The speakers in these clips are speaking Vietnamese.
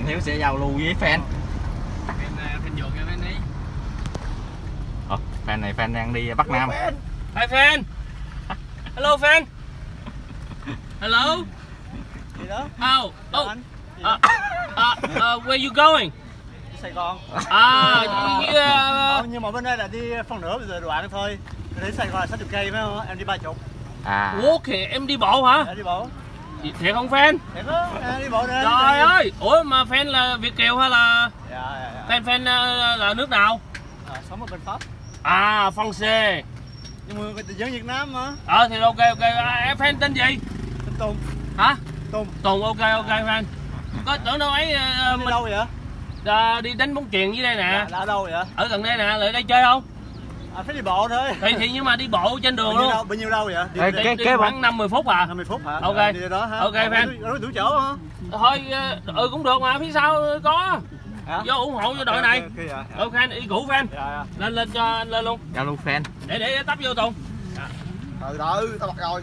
Hiếu sẽ giao lưu với fan. Fan dọn fan đi. Fan này fan đang đi Bắc Nam. Hi fan. Hello fan. Hello. Gì đó? Where you going? Sài Gòn. Yeah. Nhưng mà bên đây là đi phân nửa bây giờ đoạn thôi. Đến Sài Gòn là 60 cây phải không? Em đi 30. Ủa kìa, em đi bộ hả? Đi bộ. Thiệt không fan? Thiệt đó, đi bộ nè. Trời ơi, ủa mà fan là Việt kiều hay là fan là nước nào? Sống ở bên Pháp. France. Nhưng mà dân Việt Nam mà. Thì ok. Em fan tên gì? Tên Tùng. Hả? Tùng. Ok fan. Có tưởng đâu ấy mình đâu vậy? Đi đánh bóng chuyền dưới đây nè. Là ở đâu vậy? Ở gần đây nè, lại đây chơi không? Phải đi bộ thôi. Thì nhưng mà đi bộ trên đường luôn. Bao nhiêu đâu vậy? Đi khoảng 50 phút à? 50 phút hả? Ok. Đi đó hả? Ok fan. Đối thủ chỗ hả? Thôi cũng được mà, phía sau có. Vô ủng hộ cho đội này. Ok, đi cũ fan. Lên cho anh lên luôn. Giao lưu fan. Để tấp vô Tùng. Từ từ, tao bật rồi.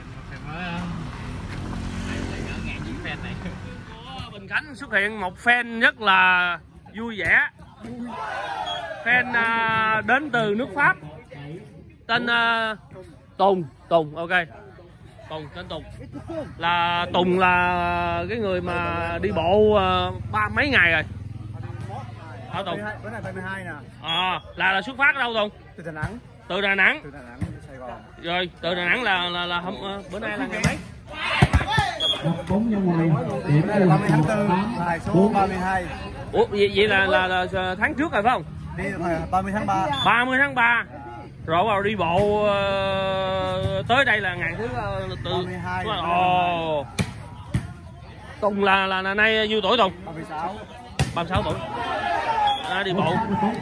Bình Khánh xuất hiện một fan rất là vui vẻ. Fan đến từ nước Pháp. Tên Tùng, ok. Tên Tùng. Tùng là cái người mà đi bộ mấy ngày rồi. Hả Tùng? Bữa nay 32 nè. Là xuất phát ở đâu Tùng? Từ Đà Nẵng. Từ Đà Nẵng. Từ Đà Nẵng đi Sài Gòn. Rồi, từ Đà Nẵng là bữa nay là ngày mấy? Bóng ra ngoài. Bữa nay là 30 tháng 4, bài số 32. Ủa vậy là tháng trước rồi phải không? Đi 30 tháng 3. 30 tháng 3. Rồi vào đi bộ tới đây là ngày thứ 32. Tùng là nay nhiêu tuổi Tùng? 36. 36 tuổi. Đi bộ.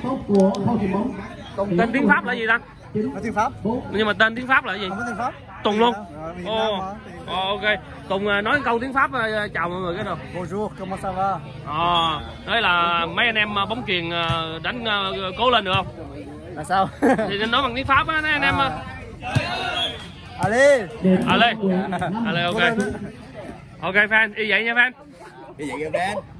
Tùng Tên tiếng Pháp là gì ta? Có tiếng Pháp. Nhưng mà tên tiếng Pháp là gì? Không có tiếng Pháp. Tùng luôn. Ok. Tùng nói câu tiếng Pháp chào mọi người cái nào. Bonjour, comment ça va? Đấy là mấy anh em bóng chuyền đánh cố lên được không? Là sao? Thì nói bằng tiếng Pháp á anh em. Allez. Allez, ok. Ok fan, y vậy nha fan. Như vậy kìa fan.